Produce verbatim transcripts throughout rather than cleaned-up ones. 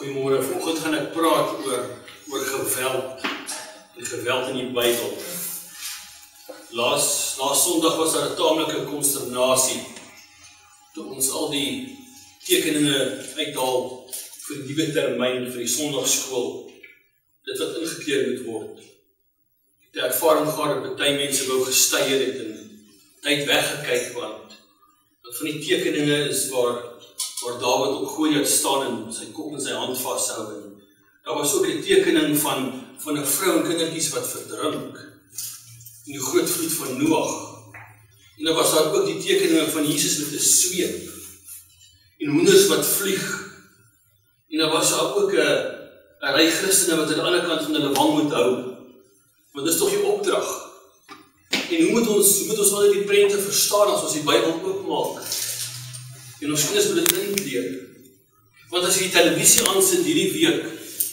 Goeiemôre, vanoggend gaan ek praat oor, oor geweld, en geweld in die Bybel. Laas, laas Sondag was daar 'n taamlike konsternasie, toe ons al die tekeninge uithaal vir die nuwe termyn, vir die Sondagskool, dit wat ingekeer moet word. Die ervaring gehad dat baie mense wou gestuier het en tyd weggekyk, want van die tekeninge is waar waar Dawid op Goliat staan en sy kop in sy hand vashou. En daar was ook 'n tekening van van 'n vrou en kindertjies wat verdrink in die groot vloed van Noag. En dan was daar ook die tekeninge van Jesus met 'n sweep en hoenders wat vlieg. En daar was daar ook 'n 'n ry Christene wat aan die ander kant van hulle wang moet hou. Want dis tog die opdrag. En hoe moet ons hoe moet ons al die prente verstaan as ons die Bybel oopmaak? En ons kinders moet dit inkleer. Want as jy die televisie aansit hierdie week,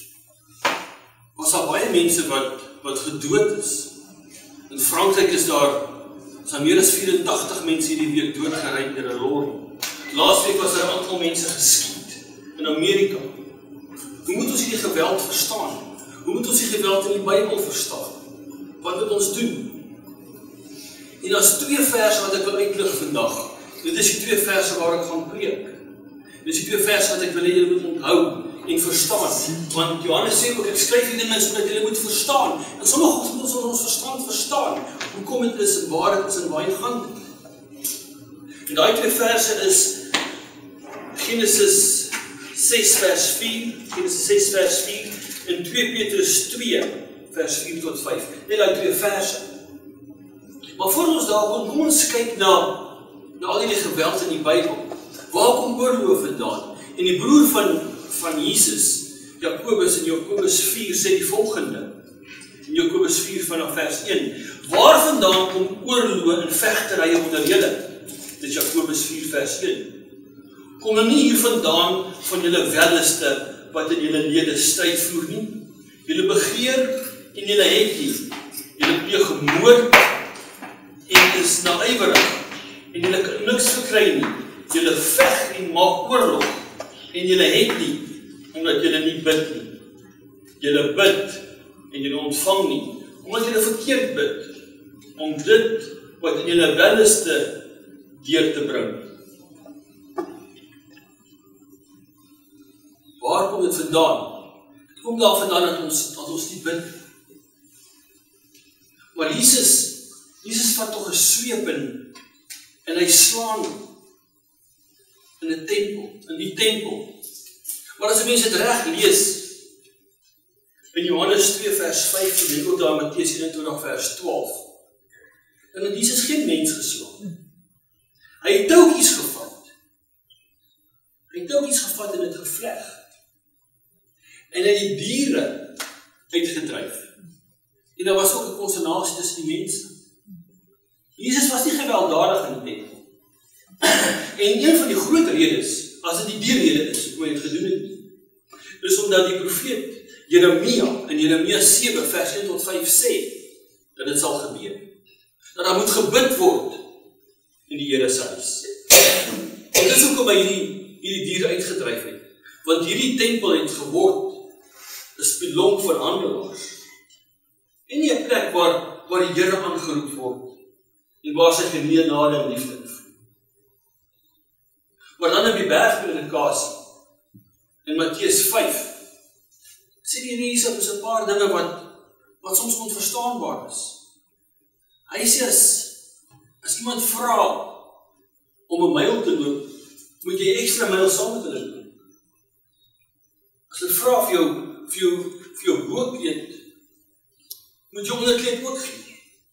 was daar baie mense wat, wat gedood is. In Frankryk is daar, is daar meer as vyf-en-tagtig mense hierdie week doodgery deur 'n lorry. Laas week was daar 'n aantal mense geskiet in Amerika. Hoe moet ons hierdie geweld verstaan? Hoe moet ons die geweld in die Bybel verstaan? Wat moet ons doen? En daar's twee verse wat ek wil uitlig vandag. Dit is die twee verse waar ek gaan preek. Dit is die twee verse wat ek wil hê julle moet onthou en verstaan. Want Johannes sê ook, ek skryf hierdie dinge sodat julle moet verstaan. En sommige goed moet ons ons verstand verstaan. Hoekom dit is en waar dit is en waar jy gaan. En daai twee verse is Genesis ses vers vier, Genesis ses vers vier en twee Petrus twee vers vier tot vyf. Net daai twee verse. Maar voor ons daar kom, kom ons kyk na na al die geweld in die Bybel. Waar kom oorlog vandaan? En die broer van, van Jesus, Jakobus in Jakobus vier, sê die volgende. In Jakobus vier vanaf vers een. Waar vandaan kom oorlog en vegterye onder julle? Dit is Jakobus vier vers een. Kom nou nie hier vandaan van julle welleste wat in julle lede stryd voer nie. Julle begeer en julle het nie. Julle pleeg moord en is naïwerig. En julle kan niks verkry nie. Julle veg en maak oorlog. En julle het nie, omdat julle nie bid nie. Julle bid en julle ontvang nie, omdat julle verkeerd bid, om dit wat in julle welleste deur te bring. Waar kom dit vandaan? Het kom daar vandaan dat ons, dat ons nie bid. Maar Jesus, Jesus vat toch 'n sweep en En hy slaan in 'n tempel, in die tempel. Maar as 'n mens dit reg lees, in Johannes twee vers vyf, en ook daar in Matteus eenentwintig vers twaalf, dan het Jesus geen mens geslaan. Hy het touwtjies gevat. Hy het touwtjies gevat en het gevleg. En hy het die diere uitgedryf. En daar was ook 'n konsternasie tussen die mense. Jesus was nie gewelddadig in die tempel. En een van die groot redes, as dit die dierrede is, hoekom hy het gedoen het nie, is omdat die profeet Jeremia in Jeremia sewe vers een tot vyf sê, dat dit sal gebeur. Dat daar moet gebid word in die Here se huis. En dis hoekom hy hierdie, hierdie diere uitgedryf het. Want hierdie tempel het geword 'n spilonk van handelaars. En nie 'n plek waar, waar die Here aangeroep word en waar sy genade en liefde vloei. Maar dan in die bergpredikasie, in Matteus vyf, sê die Here Jesus op 'n paar dinge wat, wat soms onverstaanbaar is. Hy sê as, as iemand vra om 'n myl te loop, moet jy ekstra myl saam met hulle doen. As hulle vra vir jou, vir jou, vir jou boekleed, moet jy onderkleed ook gee.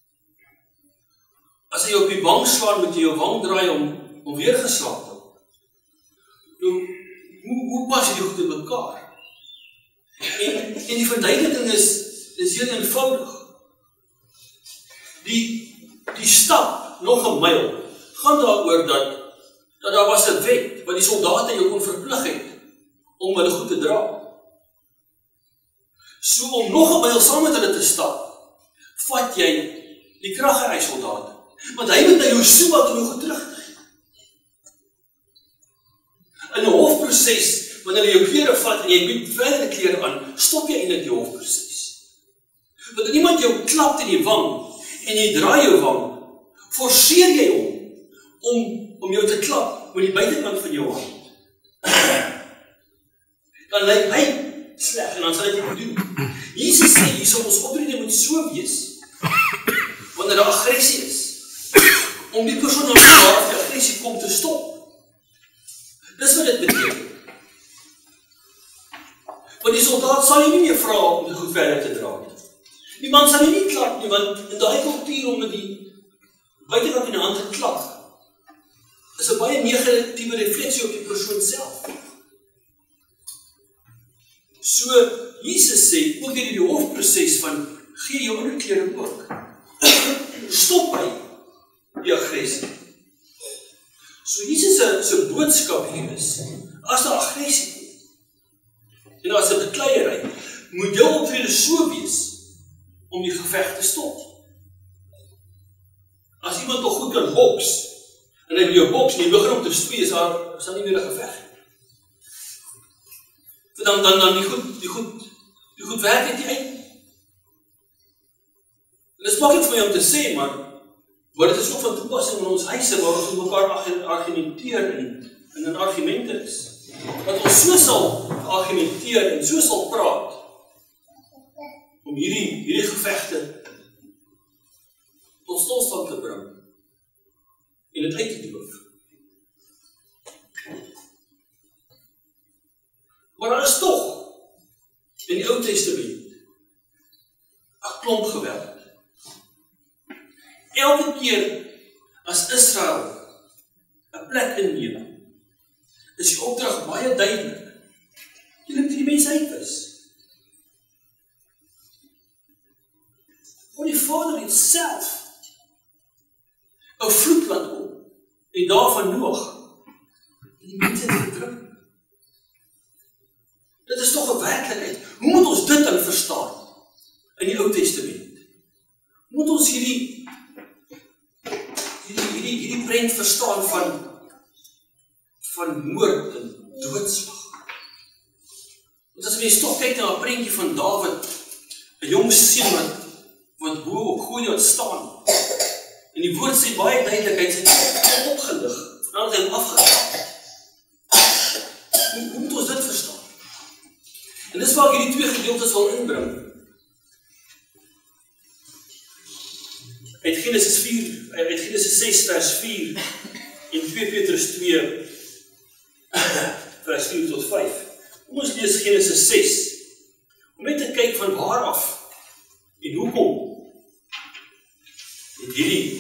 As jy op die wang slaan, moet jy jou wang draai om, om weer geslaap te word. Nou, hoe, hoe pas jy die goed in mekaar? En, en die verduideliking is, is heel eenvoudig. Die, die stap, nog 'n myl, gaan daaroor dat, dat daar was 'n wet, wat die soldate jou kon verplig het, om hulle goed te dra. So om nog 'n myl saam met hulle te stap, vat jy die krag uit die soldate. Want hy moet na jou soe wat om jou goed terug te gee. In 'n hofproses wanneer jy jou klere vat en jy bied verdere klere aan, stop jy eintlik die hofproses. Wanneer iemand jou klap in die wang en jy draai jou wang, forceer jy hom om om jou te klap met die buitekant van jou hand. Dan lyk hy sleg en dan sal hy dit nie doen. Jesus sê hierso ons optrede moet so wees wanneer daar aggressie is, om die persoon wat daar die aggressie kom te stop. Dis wat dit beteken. Want die soldaat sal jy nie meer vra om dit goed verder te dra nie. Die man sal jy nie klap nie, want in daai kultuur om met die buitekant in die hand te klap, is 'n baie negatiewe refleksie op die persoon self. So, Jesus sê, ook in die hofproses van, gee jou ander klere ook. Stop hy die aggressie. So Jesus se boodskap hier is, as daar aggressie kom, en as 'n bekleierery, moet jou optrede so wees, om die geveg te stop. As iemand nog goed kan boks, en hy wil jou boks en jy begin om te stoei, is daar, is daar nie meer 'n geveg. Dan, dan, dan die goed, die goed, die goed werk het nie uit. Dit is maklik vir my om te sê, maar, maar dit is ook van toepassing in ons huise, waar ons met mekaar argumenteer en in 'n argumente is. Dat ons so sal argumenteer en so sal praat, om hierdie, hierdie gevegte tot stilstand te bring, en dit uit te doof. Maar daar is tog, in die Ou Testament, 'n klomp geweld. Elke keer, as Israel 'n plek inneem, is die opdrag baie duidelik. Julle moet die mense uitwis. Want die Vader het self 'n vloed laat kom, die dae van Noag, en die mense het verdruk. Dit is toch 'n werklikheid. Hoe moet ons dit dan verstaan in die Ou Testament? Hoe moet ons hierdie hierdie hierdie hierdie prent verstaan van van moord en doodslag? Want as mens toch kyk na 'n prentjie van Dawid, 'n jong seun wat wat bo op Goliat staan, en die woord sê baie duidelik, hy het opgelig, en dan het hy hom afgetrap. Hoe, hoe moet ons dit verstaan? En dis waar ek hierdie twee gedeeltes wil inbring. Uit Genesis vier, uit Genesis ses vers vier en twee Petrus twee vers vier tot vyf. Kom ons lees Genesis ses, om net te kyk van waar af en hoekom het hierdie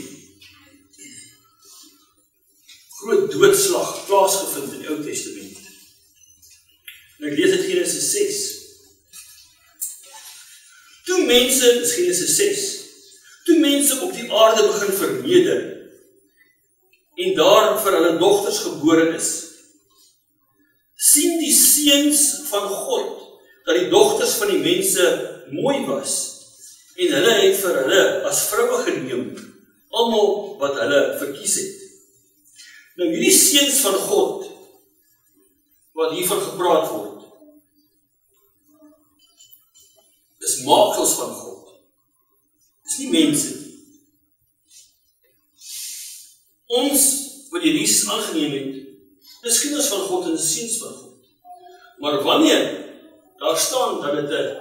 groot doodslag plaasgevind in die Ou Testament. En ek lees uit Genesis ses. Toe mense, dis Genesis ses, toe mense op die aarde begin verneder, en daar vir hulle dogters gebore is, sien die seuns van God, dat die dogters van die mense mooi was, en hulle het vir hulle as vroue geneem, almal wat hulle verkies het. Nou hierdie seuns van God, wat hiervan gepraat word, is maaksels van God. Dis nie mense nie. Ons, wat die Jesus aangeneem het, is kinders van God en seuns van God. Maar wanneer daar staan dat dit 'n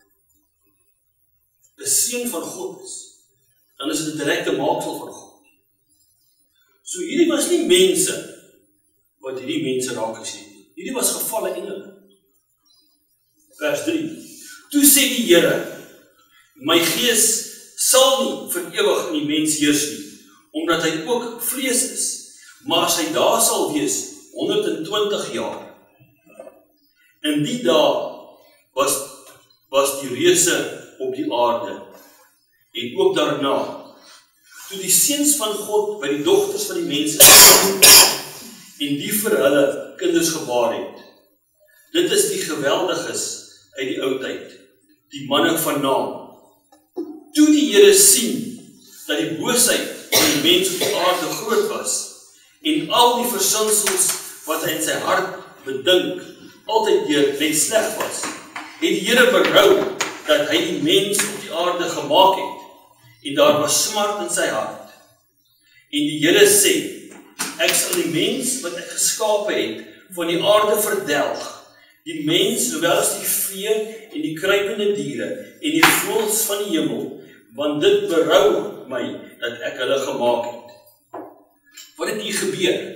'n seun van God is, dan is dit 'n direkte maaksel van God. So hierdie was nie mense wat hierdie mense raak gesien het. Hierdie was gevalle engele. Vers drie. Toe sê die Here, my gees sal nie vir ewig in die mens heers nie, omdat hy ook vlees is, maar as hy daar sal wees honderd en twintig jaar. In die dae was, was die reuse op die aarde, en ook daarna, toe die seuns van God by die dogters van die mense en die vir hulle kinders gebaar het. Dit is die geweldiges uit die oudheid, die manne van naam. Toe die Here sien dat die boosheid van die mens op die aarde groot was, en al die versinsels wat hy in sy hart bedink, altyd deur net sleg was, het die Here berou dat hy die mens op die aarde gemaak het, en daar was smart in sy hart. En die Here sê, ek sal die mens wat ek geskape het, van die aarde verdelg, die mens, sowel as die vee en die kruipende diere, en die voëls van die hemel, want dit berou my, dat ek hulle gemaak het. Wat het hier gebeur?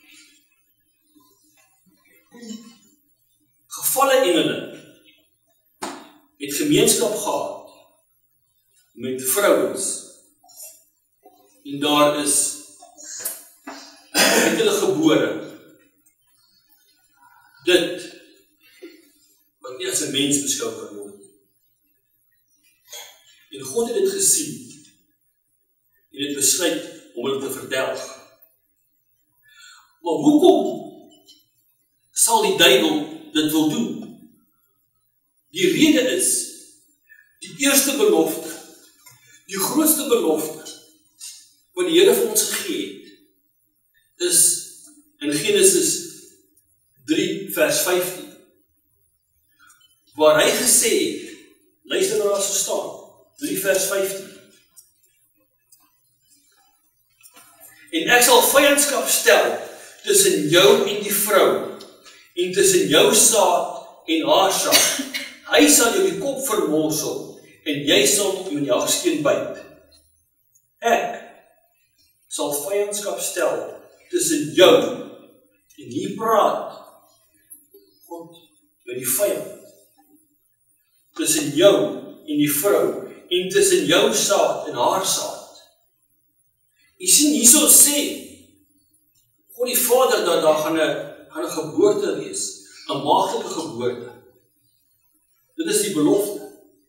Gevalle engele het gemeenskap gehad met vrouens, en daar is met hulle gebore dit wat nie as 'n mens beskou kan word. En God het dit gesien en het besluit om hulle te verdelg. Maar hoekom sal die duiwel dit wil doen? Die rede is, die eerste belofte, die grootste belofte, wat die Here vir ons gegee het, is in Genesis drie vers vyftien, waar hy gesê het, luister na wat daar staan, drie vers vyftien, en ek sal vyandskap stel tussen jou en die vrou, en tussen jou saad en haar saad. Hy sal jou die kop vermorsel, en jy sal hom in jou skeen byt. Ek sal vyandskap stel tussen jou, en hier praat God met die vyand, tussen jou en die vrou, en tussen jou saad en haar saad. Jy sien, hierso sê God die Vader dat daar gaan 'n gaan 'n geboorte wees, 'n maagdelike geboorte. Dit is die belofte.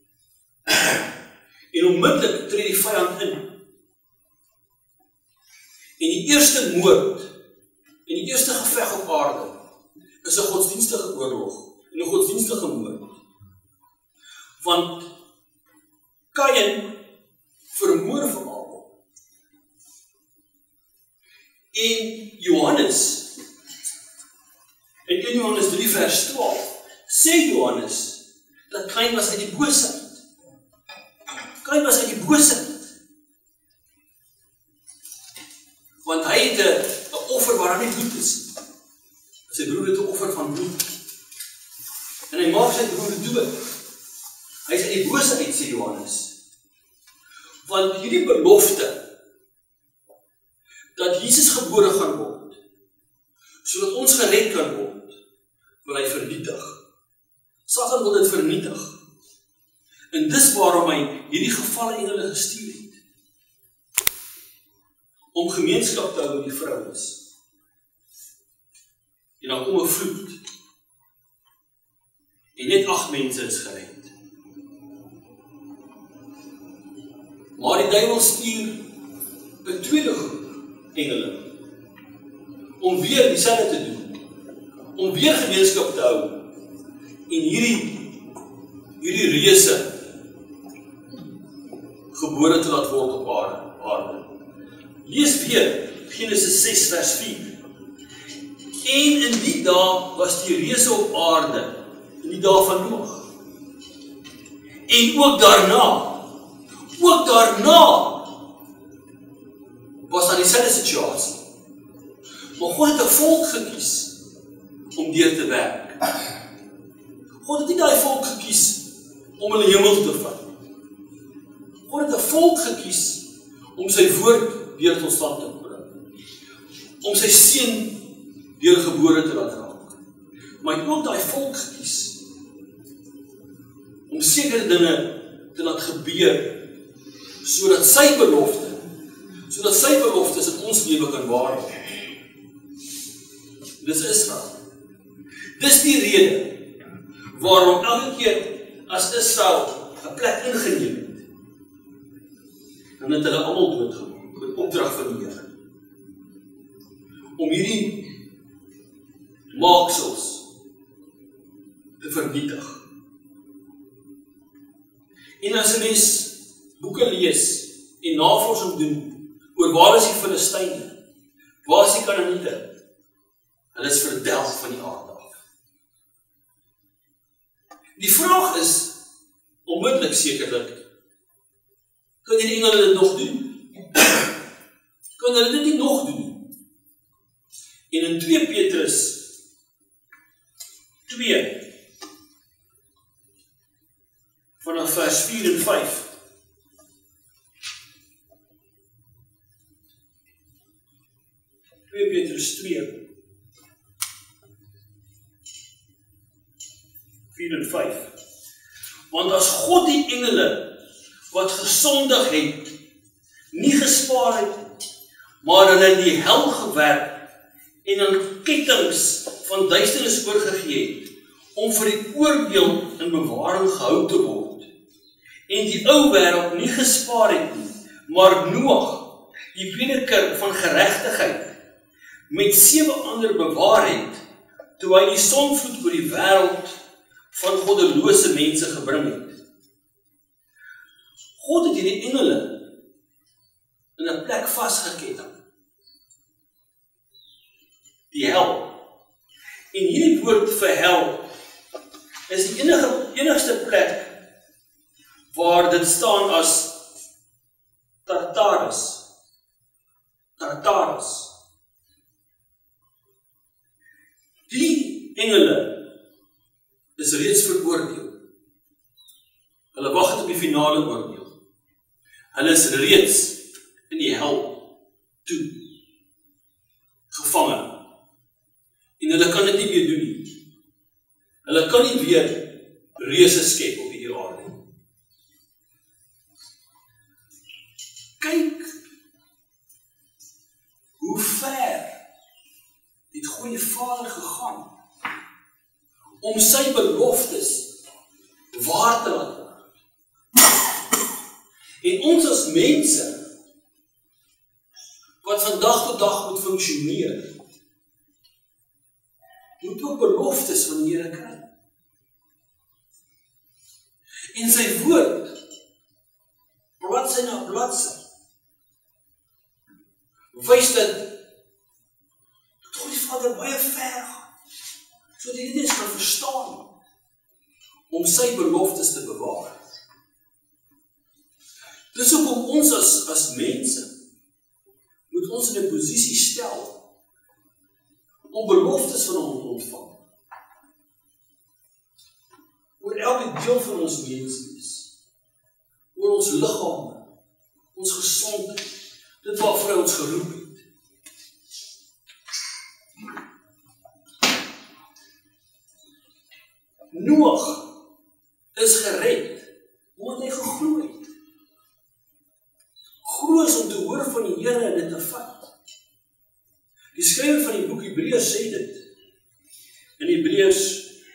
En onmiddellik tree die vyand in. En die eerste moord, en die eerste geveg op aarde, is 'n godsdienstige oorlog, en 'n godsdienstige moord. Want Kain vermoor vir Abel. En Johannes, in een Johannes drie vers twaalf, sê Johannes, dat Kain was uit die boosheid. Kain was uit die boosheid. Want hy het 'n offer waar hy nie bloed is. Sy broer het 'n offer van bloed. En hy maak sy broer dood. Hy is uit die boosheid, sê Johannes. Want hierdie belofte, dat Jesus gebore gaan word, sodat ons gered kan word, wil hy vernietig. Satan wil dit vernietig. En dis waarom hy hierdie gevalle engele gestuur het. Om gemeenskap te hou met die vrouens. En dan kom 'n vloed. En net agt mense is gered. Maar die duiwel stuur 'n tweede groep engele om weer dieselfde te doen. Om weer gemeenskap te hou. En hierdie hierdie reuse gebore te laat word op aarde. Lees weer Genesis ses vers vier. En in die dae was die reuse op aarde, in die dae van Noag. En ook daarna, ook daarna, was daar dieselfde situasie. Maar God het 'n volk gekies om deur te werk. God het nie daai volk gekies om hulle hemel toe te vat. God het 'n volk gekies om sy woord weer tot stand te bring. Om sy seun weer gebore te laat raak. Maar hy het ook daai volk gekies om sekere dinge te laat gebeur, sodat sy belofte, sodat sy beloftes in ons lewe kan waar word. Dis Israel. Dis die rede waarom elke keer as Israel 'n plek ingeneem het, dan het hulle almal doodgemaak, met opdrag van die Here. Om hierdie maaksels te vernietig. En as 'n mens boeke lees en navorsing doen oor waar is die Filistyne, waar is die Kanaaniete, hulle is verdelg van die aarde af. Die vraag is, onmiddellik sekerlik, kan die engele dit nog doen? Kan hulle dit nie nog doen? En in twee Petrus twee vanaf vers vier en vyf twee Petrus twee vier en vyf. Want as God die engele wat gesondig het, nie gespaar het, maar hulle in die hel gewerp en aan kettinge van duisternis oorgegee het, om vir die oordeel in bewaring gehou te word, en die ou wêreld nie gespaar het nie, maar Noag, die wederkeer van geregtigheid, met sewe ander bewaar het, toe hy die sonvloed oor die wêreld van goddelose mense gebring het. God het hierdie engele in 'n plek vasgeketting. Die hel. En hierdie woord vir hel is die enige, enigste plek waar dit staan as Tartarus. Tartarus. Die engele is reeds veroordeel. Hulle wag op die finale oordeel. Hulle is reeds in die hel toe gevange. En hulle kan dit nie meer doen nie. Hulle kan nie weer reuse skep op hierdie aarde nie. Kyk hoe ver het God die Vader gegaan om sy beloftes waar te laat word. En ons as mense wat van dag tot dag moet funksioneer, moet ook beloftes van die Here kry. En sy woord, bladsy na bladsy, wys dat God die Vader baie ver gaan, sodat jy dit eens kan verstaan, om sy beloftes te bewaar. Dis hoekom ons as, as mense, moet ons in 'n posisie stel, om beloftes van hom te ontvang. Oor elke deel van ons menswees, oor ons liggame, ons gesondheid, dit waarvoor hy ons geroep het. Noag is gered, omdat hy geglo het. Glo is om te hoor van die Here en dit te vat. Die skrywer van die boek Hebreërs sê dit, in Hebreërs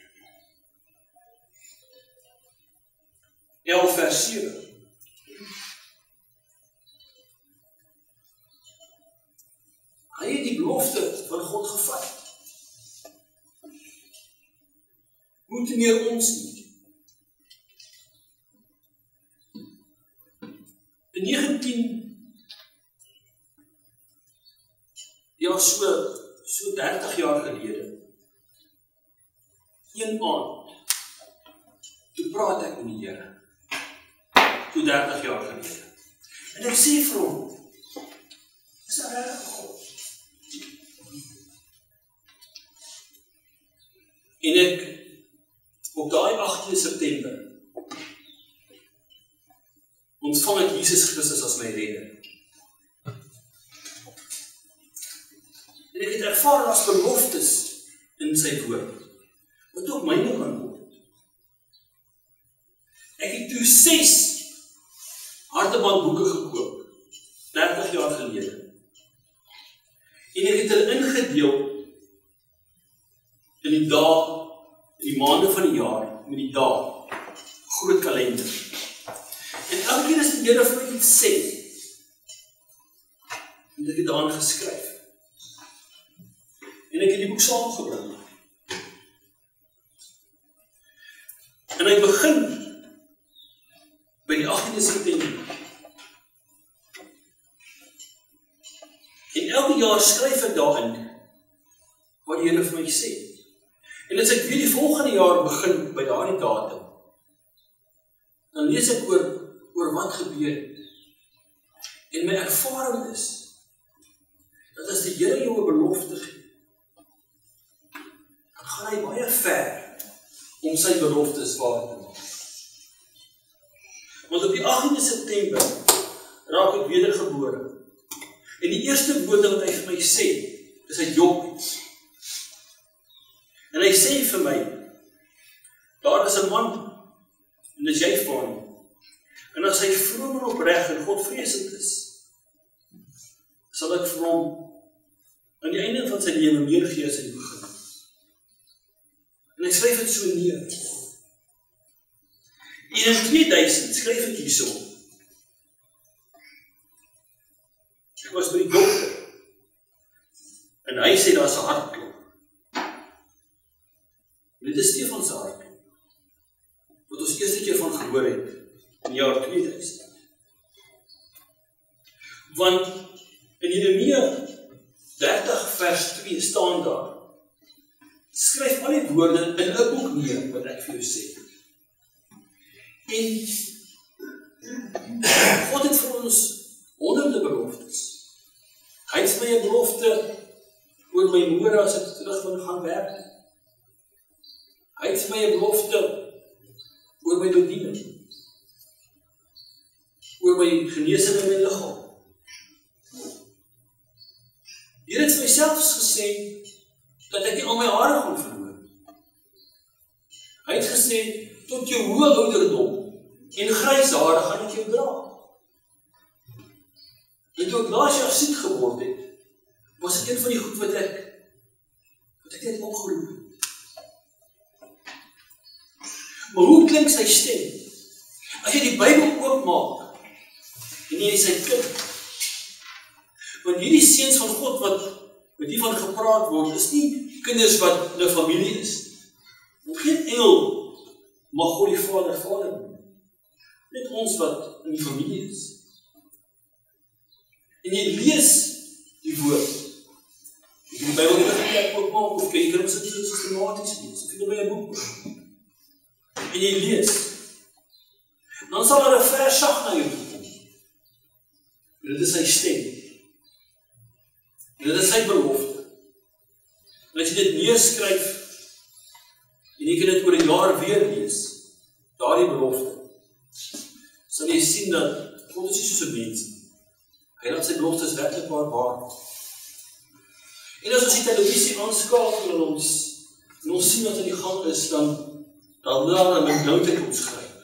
elf vers sewe. Hy het die belofte van God gevat. Moet nie meer ons nie. In negentien ja, so, so dertig jaar gelede, een aand, toe praat ek met die Here, so dertig jaar gelede, en ek sê vir hom, is daar regtig God? En ek, op daai agtien September, ontvang ek Jesus Christus as my redder. En ek het ervaar as beloftes in sy woord, wat ook myne kan word. Ek het toe ses hartebandboeke gekoop, dertig jaar gelede. En ek het hulle ingedeel in die dae, in die maande van die jaar, met die dae, groot kalender. En elke keer as die Here vir my iets sê, en ek het daarin geskryf. En ek het die boek saamgebring. En hy begin by die agtiende September. En elke jaar skryf ek daarin wat die Here vir my sê. En as ek weer die volgende jaar begin by daardie datum, dan lees ek oor, oor wat gebeur het. En my ervaring is, dat as die Here jou 'n belofte gee, dan gaan hy baie ver om sy beloftes waar te maak. Want op die agtiende September raak ek wedergebore. En die eerste woord wat hy vir my sê, is uit Job. En hy sê vir my, daar is 'n man, en dis jy vir hom. En as hy vroom en opreg en Godvreesend is, sal ek vir hom aan die einde van sy lewe meer gee as hy begin. En hy skryf dit so neer. En in tweeduisend skryf ek hierso. Ek was by die dokter. En hy sê daar's 'n hartklop. En dit is Stefan se hartklop. Wat ons eerste keer van gehoor het in die jaar tweeduisend. Want in Jeremia dertig vers twee staan daar, skryf al die woorde in 'n boek neer wat ek vir jou sê. En God het vir ons honderde beloftes. Hy het my 'n belofte oor my môre as ek terug wil gaan werk. Hy het my 'n belofte oor my bediening, oor my genesing in my liggaam. Hier het my selfs gesê dat ek nie al my hare gaan verloor. Hy het gesê, tot jou hoë ouderdom en grys hare gaan ek jou dra. En toe ek laas jaar siek geword het, was dit een van die goed wat ek wat ek net opgeroep het. Maar hoe klink sy stem? As jy die Bybel oopmaak en jy sy klink, want hierdie seuns van God wat met die van gepraat word, is nie kinders wat in 'n familie is. Want geen engel mag God die Vader Vader noem. Net ons wat in die familie is. En jy lees die woord. Jy kan die Bybel nie net oopmaak of jy kan hom sistematies lees, of jy kan by 'n boek. En jy lees. Dan sal daar 'n vers sag na jou toe kom. En dit is sy stem. En dit is sy belofte. En as jy dit neerskryf, en jy kan dit oor 'n jaar weer lees, daardie belofte, sal jy sien dat God is nie soos 'n mens nie. Hy laat sy beloftes werklik waar waar. En as ons die televisie aanskakel en ons, en ons sien wat in die gang is, dan dan daar met noudheid ons gryp.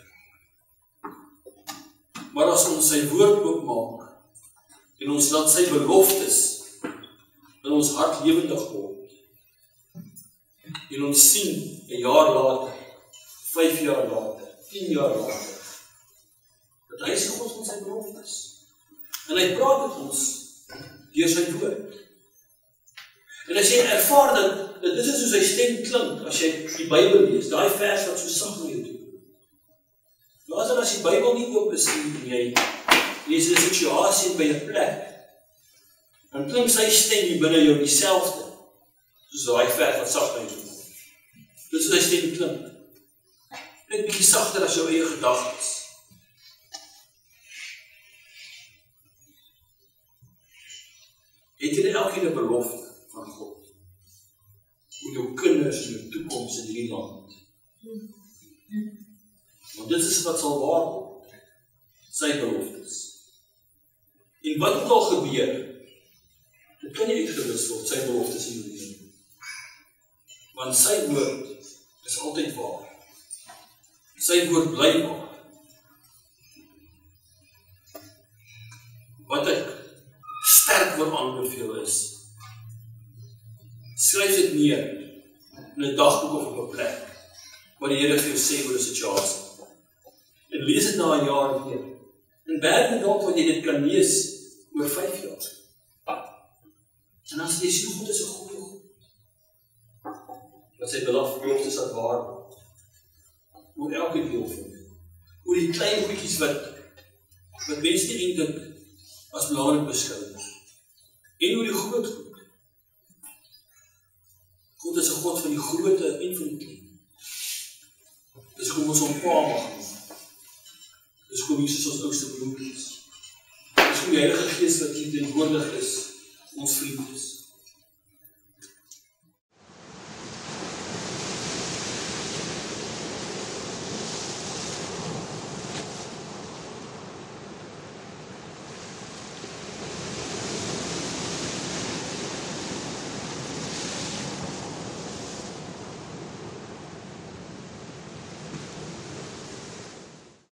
Maar as ons sy woord oopmaak, en ons laat sy beloftes in ons hart lewendig word, en ons sien, een jaar later, vyf jaar later, tien jaar later, dat hy is God van sy beloftes. En hy praat met ons deur sy woord. En as jy ervaar dat, dat dit is soos sy stem klink, as jy die Bybel lees, daai vers wat so sag na jou toe. Later as die Bybel nie oop is en jy lees 'n situasie by 'n plek, dan klink sy stem hier binne jou dieselfde, soos daai vers wat sag na jou toe. Dit is hoe sy stem klink. Net bietjie sagter as jou eie gedagtes. Het jy elkeen 'n belofte van God? Oor jou kinders en jou toekoms in hierdie land. Want dit is wat sal waar word. Sy beloftes. En wat ook al gebeur, dit kan nie uitgewis word, sy beloftes in jou lewe. Want sy woord is altyd waar. Sy woord bly waar. Wat ek sterk wil aanbeveel is, skryf dit neer in 'n dagboek of op 'n plek, wat die Here vir jou sê oor 'n situasie. En lees dit na 'n jaar weer. En werk met dalk wat jy dit kan lees oor vyf jaar. En dan sê jy sien, God is 'n goeie God. Wat sy belofte is dat waar word. Oor elke deel van dit. Oor die klein goedjies wat wat mense nie eintlik as belangrik beskou. En oor die groot goed. God is 'n God van die groote en van die klein. Dis hoe ons hom Pa mag noem. Dis kom Jesus ons oudste broer is. Dis kom die Heilige Gees wat hier teenwoordig is, ons vriend is.